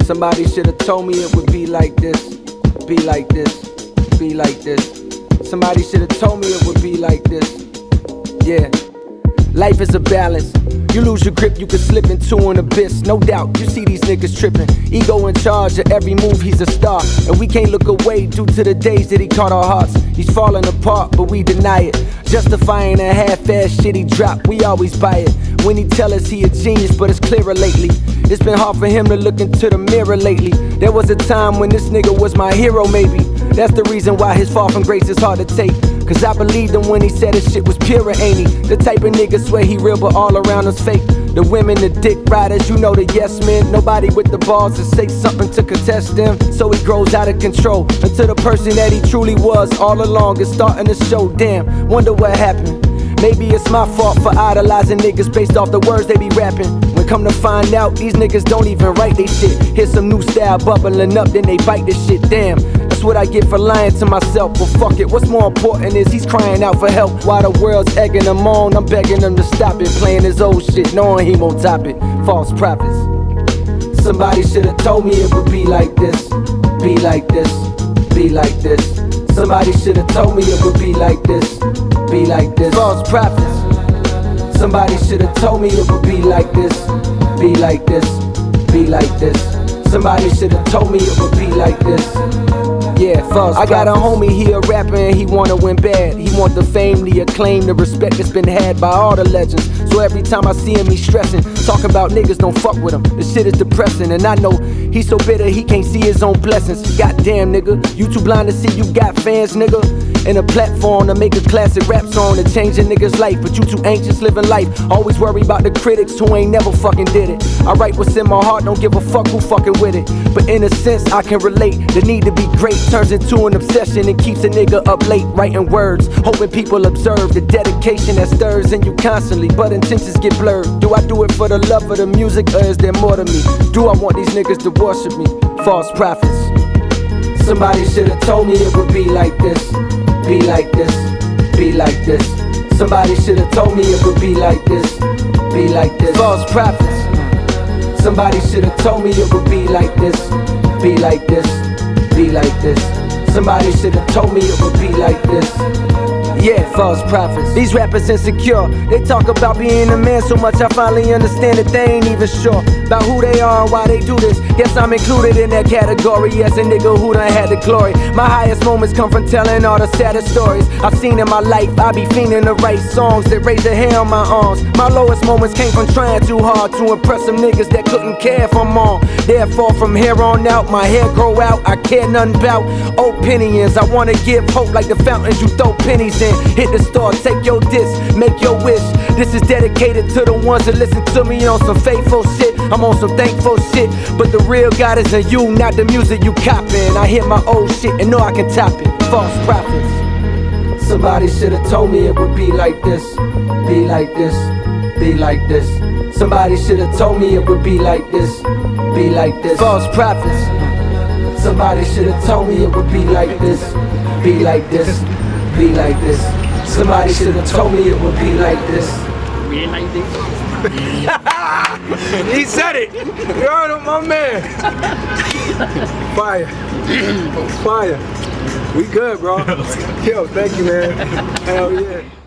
Somebody should have told me it would be like this, be like this, be like this. Somebody should have told me it would be like this. Yeah. Life is a balance. You lose your grip, you can slip into an abyss. No doubt, you see these niggas tripping. Ego in charge of every move, he's a star. And we can't look away due to the days that he caught our hearts. He's falling apart, but we deny it. Justifying a half-ass shit he dropped, we always buy it. When he tell us he a genius, but it's clearer lately. It's been hard for him to look into the mirror lately. There was a time when this nigga was my hero, maybe. That's the reason why his fall from grace is hard to take. Cause I believed him when he said his shit was pure, ain't he? The type of nigga swear he real but all around us fake. The women, the dick riders, you know the yes men. Nobody with the balls to say something to contest them. So he grows out of control until the person that he truly was all along is starting to show. Damn, wonder what happened. Maybe it's my fault for idolizing niggas based off the words they be rapping. When come to find out, these niggas don't even write they shit. Here's some new style bubbling up, then they bite this shit. Damn, that's what I get for lying to myself. But fuck it, what's more important is he's crying out for help. While the world's egging him on, I'm begging him to stop it. Playing his old shit, knowing he won't top it. False prophets. Somebody should have told me it would be like this, be like this, be like this. Somebody should have told me it would be like this, be like this. False prophets. Somebody should have told me it would be like this, be like this, be like this. Somebody should have told me it would be like this. Yeah, false. I got a homie, he a rapper and he wanna win bad. He want the fame, the acclaim, the respect that's been had by all the legends. So every time I see him, he's stressing, talking about niggas don't fuck with him. This shit is depressing, and I know he's so bitter he can't see his own blessings. Goddamn, nigga, you too blind to see you got fans, nigga. And a platform to make a classic rap song to change a nigga's life, but you too anxious living life. Always worry about the critics who ain't never fucking did it. I write what's in my heart, don't give a fuck who fucking with it. But in a sense, I can relate. The need to be great turns into an obsession and keeps a nigga up late writing words, hoping people observe the dedication that stirs in you constantly, but intentions get blurred. Do I do it for the love of the music, or is there more to me? Do I want these niggas to worship me? False prophets. Somebody should have told me it would be like this, be like this, be like this. Somebody should have told me it would be like this, be like this. False prophets. Somebody should have told me it would be like this, be like this, be like this. Somebody should have told me it would be like this. Yeah, false prophets. These rappers insecure. They talk about being a man so much I finally understand that they ain't even sure about who they are and why they do this. Guess I'm included in that category as a nigga who done had the glory. My highest moments come from telling all the saddest stories I've seen in my life. I be fiending to write songs that raise the hair on my arms. My lowest moments came from trying too hard to impress some niggas that couldn't care if I'm on. Therefore from here on out, my hair grow out. I care nothing about opinions. I wanna give hope like the fountains you throw pennies in. Hit the store, take your diss, make your wish. This is dedicated to the ones that listen to me on some faithful shit. I'm on some thankful shit, but the real God is in you, not the music you copying. I hear my old shit and know I can top it. False prophets. Somebody should have told me it would be like this, be like this, be like this. Somebody should have told me it would be like this, be like this. False prophets. Somebody should have told me it would be like this, be like this, be like this. Somebody should have told me it would be like this. Be like this. He said it. You heard him, my man. Fire. Fire. We good, bro. Yo, thank you, man. Hell yeah.